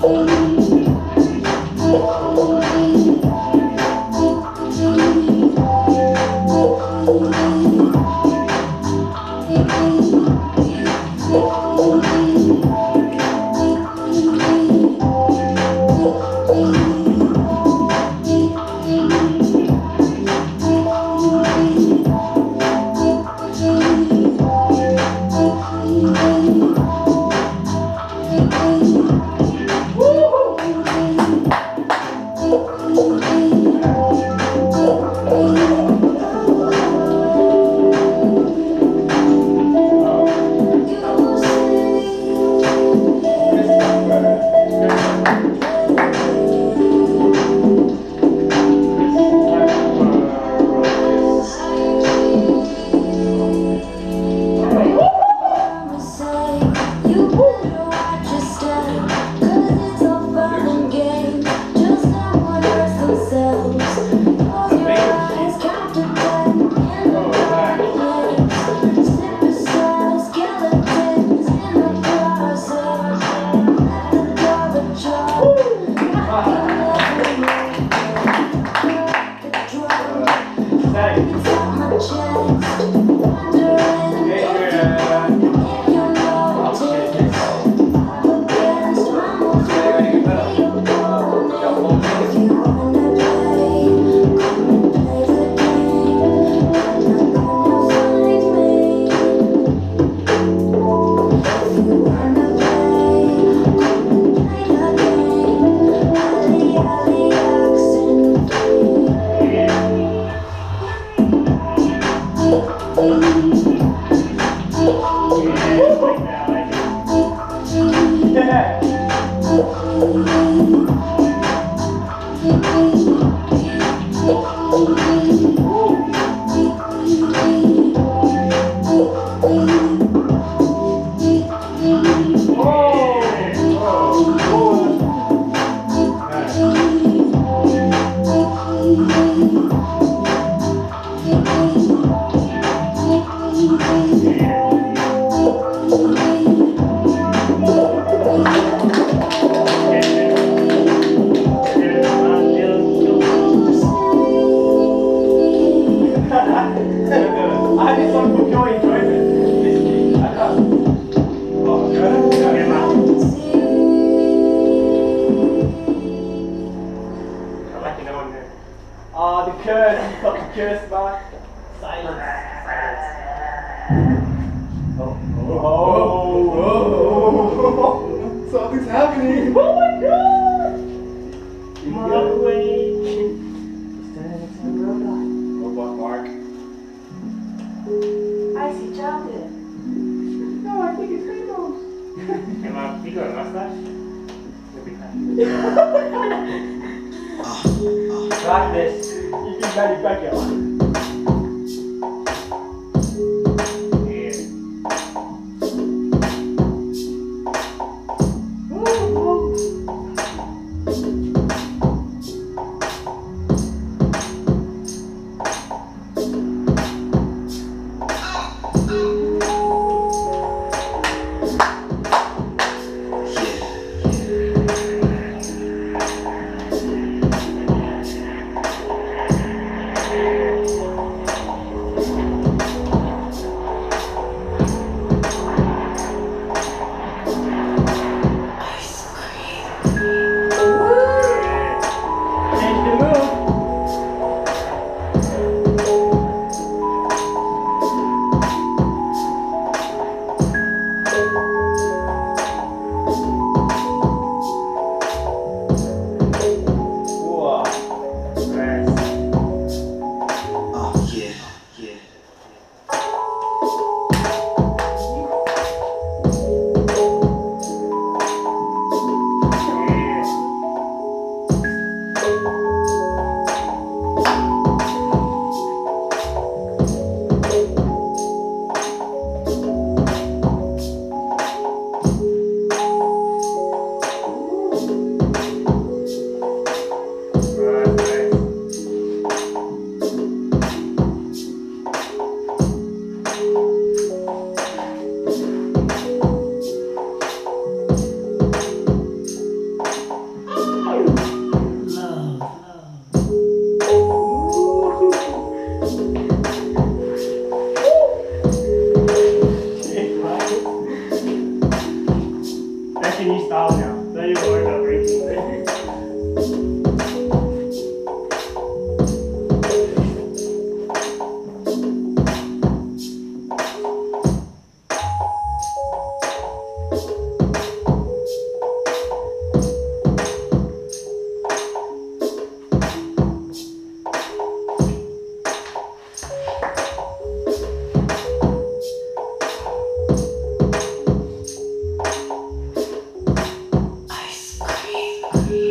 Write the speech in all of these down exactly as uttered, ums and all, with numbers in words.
Yeah.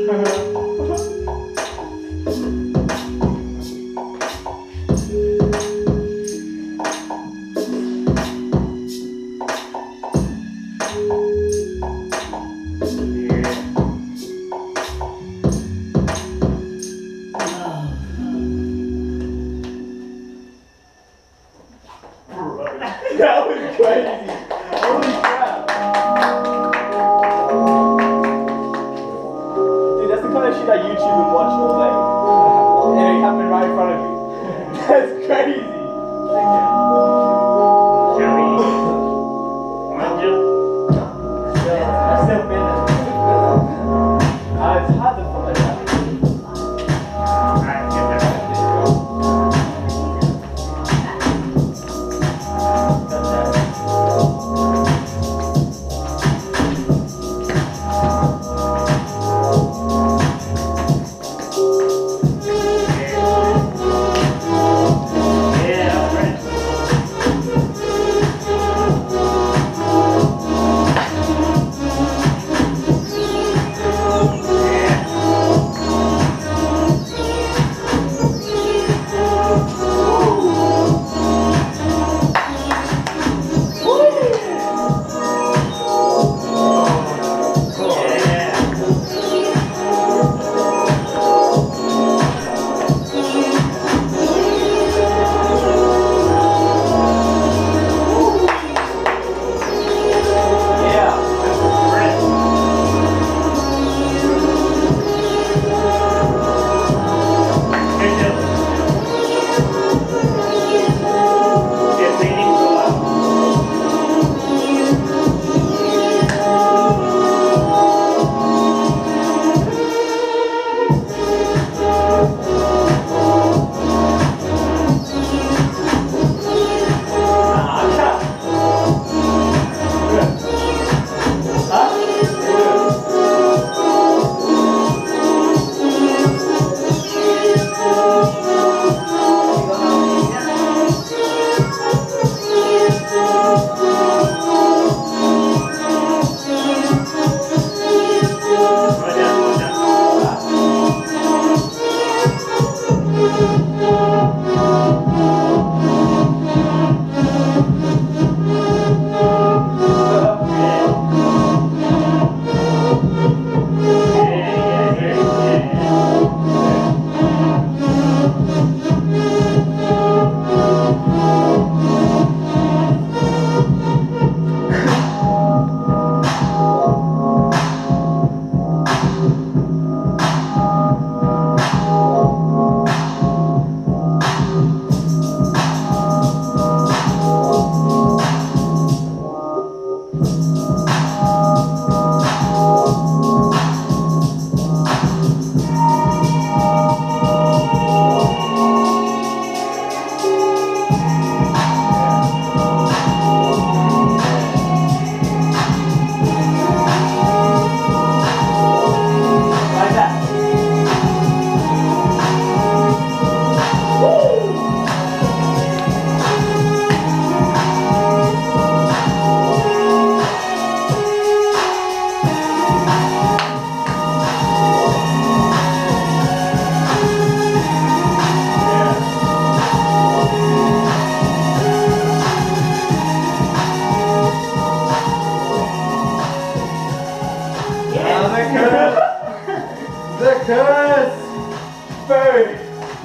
That was crazy. Holy crap. Dude, that's the kind of shit I YouTube and watch all day. And it happened right in front of me. That's crazy. Shall we? One jump. I still feel it. Uh, it's hard to follow that. Alright, get that. The curse! Bird!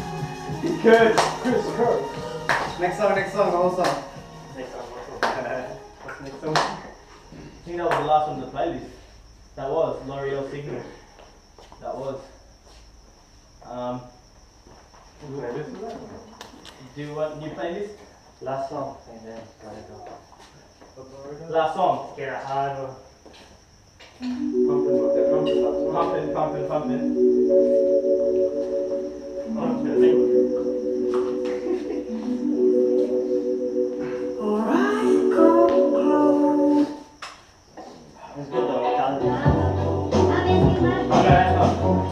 The curse! Chris curse! Next song, next song, whole song. Next one, what's up? What's the next song? I think that was the last one on the playlist. That was L'Oreal Signal. That was. Um, do you want new playlist? Last song, and then gotta go. Last song. Get a hard one. Pumping, pumping, pumping. Alright, come close. It's good though, talented. Okay, that's fine.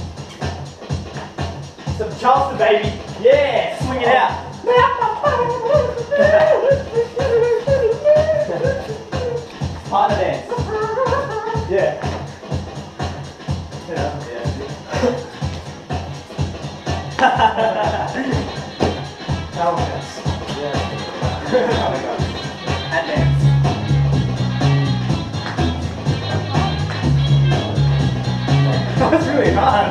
Some Charleston, baby. Yeah, swing it out. Advance. That's really hard.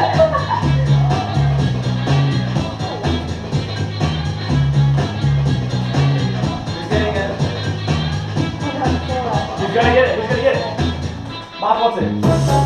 Who's getting it? Who's gonna get it? Who's gonna get it? Mark wants it.